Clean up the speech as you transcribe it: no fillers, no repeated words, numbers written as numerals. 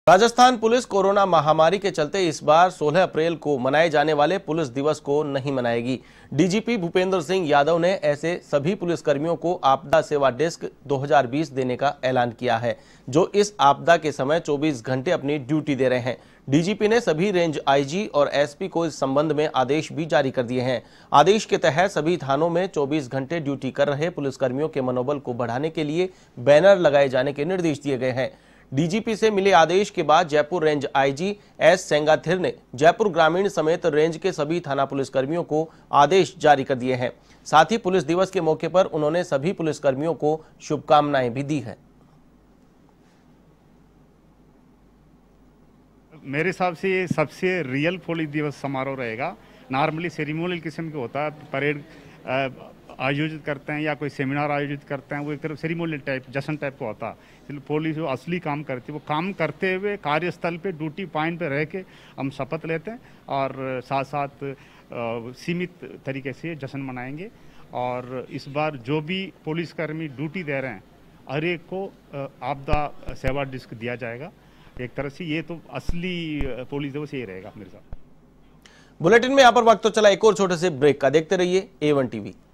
Rajasthan police corona महामारी के चलते इस बार 16 अप्रैल को मनाए जाने वाले पुलिस दिवस को नहीं मनाएगी। डीजीपी भूपेंद्र सिंह यादव ने ऐसे सभी पुलिसकर्मियों को आपदा सेवा डेस्क 2020 देने का ऐलान किया है, जो इस आपदा के समय 24 घंटे अपनी ड्यूटी दे रहे हैं। डीजीपी ने सभी रेंज आईजी और एसपी को इस संबंध में आदेश भी जारी कर दिए हैं। आदेश के तहत सभी थानों में 24 घंटे ड्यूटी कर रहे पुलिसकर्मियों के मनोबल को बढ़ाने के लिए बैनर लगाए जाने के निर्देश दिए गए हैं। डीजीपी से मिले आदेश के बाद Jaipur range IG S Sengathir ने जयपुर ग्रामीण समेत रेंज के सभी थाना पुलिसकर्मियों को आदेश जारी कर दिए हैं। साथ ही पुलिस दिवस के मौके पर उन्होंने सभी पुलिसकर्मियों को शुभकामनाएं भी दी है। मेरे हिसाब से ये सबसे रियल पुलिस दिवस समारोह रहेगा। नॉर्मली सेरेमोनियल किस्म का होता है, परेड आयोजित करते हैं या कोई सेमिनार आयोजित करते हैं, वो एक तरफ सेरेमोनियल टाइप जश्न टाइप का होता है। इसलिए पुलिस जो असली काम करती है वो काम करते हुए कार्यस्थल पे ड्यूटी पॉइंट पे रह के हम शपथ लेते हैं और साथ साथ सीमित तरीके से जश्न मनाएंगे। और इस बार जो भी पुलिसकर्मी ड्यूटी दे रहे हैं हर एक को आपदा सेवा डिस्क दिया जाएगा। एक तरह से ये तो असली पुलिस दिवस ये रहेगा मेरे साथ। बुलेटिन में यहाँ पर वक्त तो चला एक और छोटे से ब्रेक का, देखते रहिए A1 TV।